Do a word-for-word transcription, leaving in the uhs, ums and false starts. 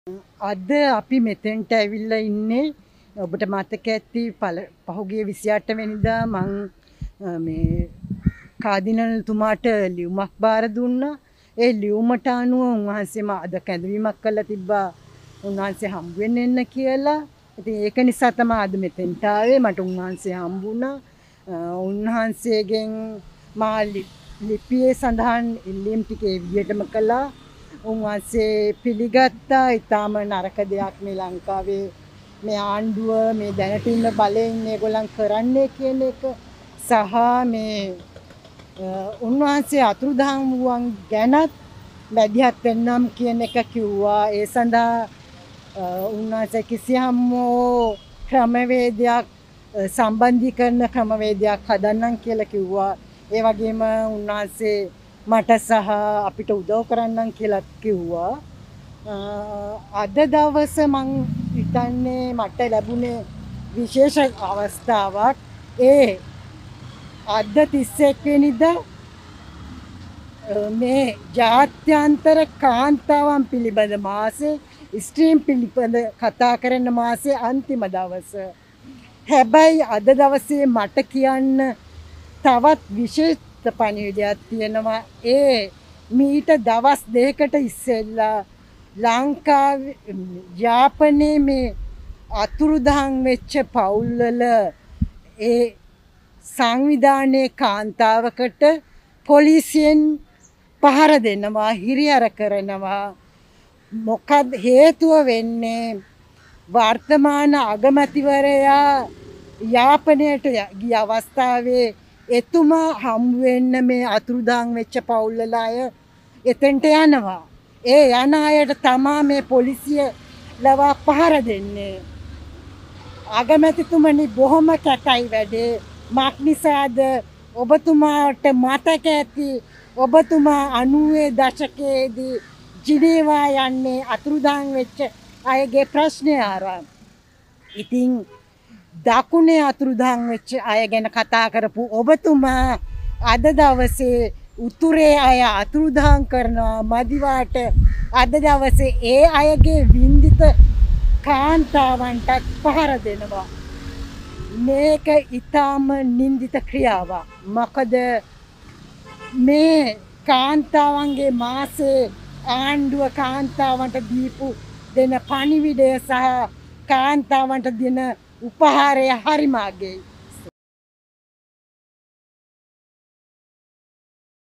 අද අපි මෙතෙන්ට ඇවිල්ලා ඉන්නේ ඔබට මතක ඇති පහුගිය විසිඅට වෙනිදා මං මේ කාදිනල්තුමාට ලියුමක් බාර දුන්නා. ඒ ලියුමට අනුව උන්වහන්සේම අද කැඳවීමක් කළා තිබ්බා උන්වහන්සේ හම්බ වෙන්න එන්න කියලා. ඉතින් ඒක නිසා තමයි අද මෙතෙන්ට ආවේ. මට උන්වහන්සේ හම්බ වුණා. උන්වහන්සේගෙන් මා ලිපියේ සඳහන් ඉල්ලීම් ටික ඒ විදිහටම කළා. උන්වහන්සේ පිළිගත්තා. ඊටාම නරක දෙයක් මේ ලංකාවේ මේ ආණ්ඩුව මේ දැනට ඉන්න බලයෙන් මේගොල්ලන් කරන්නේ කියන එක සහ මේ උන්වහන්සේ අතුරුදහන් වූවන් ගැනත් මැදිහත් වෙන්නම් කියන එක කිව්වා. ඒ සඳහා උන්වහන්සේ කිසියම් ක්‍රමවේදයක් සම්බන්ධීකරණ ක්‍රමවේදයක් හදන්නම් කියලා කිව්වා. ඒ වගේම උන්වහන්සේ මට සහ අපිට උදව් කරන්නම් කියලා කිව්වා. අද දවස මං හිතන්නේ මට ලැබුණේ විශේෂ අවස්ථාවක්. ඒ අද තිස් එක් වෙනිදා මේ ජාත්‍යන්තර කාන්තාවන් පිළිබඳ මාසේ ස්ත්‍රීන් පිළිබඳ කතා කරන මාසේ අන්තිම දවස. හැබැයි අද දවසේ මට කියන්න තවත් විශේෂ පණිවිඩයක් තියෙනවා. ඒ මීට දවස් දෙකකට ඉස්සෙල්ලා ලංකාවේ යාපනයේ මේ අතුරුදහන් වෙච්ච පවුල්වල ඒ සංවිධානයේ කාන්තාවකට පොලිසියෙන් පහර දෙනවා, හිරිහැර කරනවා. මොකද හේතුව වෙන්නේ වර්තමාන අගමැතිවරයා යාපනයට ගිය අවස්ථාවේ එතුමා හම්බ වෙන්න මේ අතුරුදහන් වෙච්ච පවුල්වල අය එතෙන්ට යනවා. ඒ යන අයට තමා මේ පොලිසිය ලවා පහර දෙන්නේ. අගමැතිතුමනි බොහොම කැතයි වැඩේ. මක් නිසාද ඔබතුමාට මතක ඇති ඔබතුමා අනූවේ දශකයේදී ජිනීවා යන්නේ අතුරුදහන් වෙච්ච අයගේ ප්‍රශ්නය අරන්. ඉතින් දකුණේ අතුරුදහන් වෙච්ච අය ගැන කතා කරපු ඔබතුමා අද දවසේ උතුරේ අය අතුරුදහන් කරනවා මදිවාට අද දවසේ ඒ අයගේ වින්දිත කාන්තාවන්ටත් පහර දෙනවා. මේක ඊටාම නින්දිත ක්‍රියාවක්. මොකද මේ කාන්තාවන්ගේ මාසේ ආණ්ඩුව කාන්තාවන්ට දීපු දෙන පණිවිඩය සහ කාන්තාවන්ට දෙන උපහාරය හරිම අගෙයි.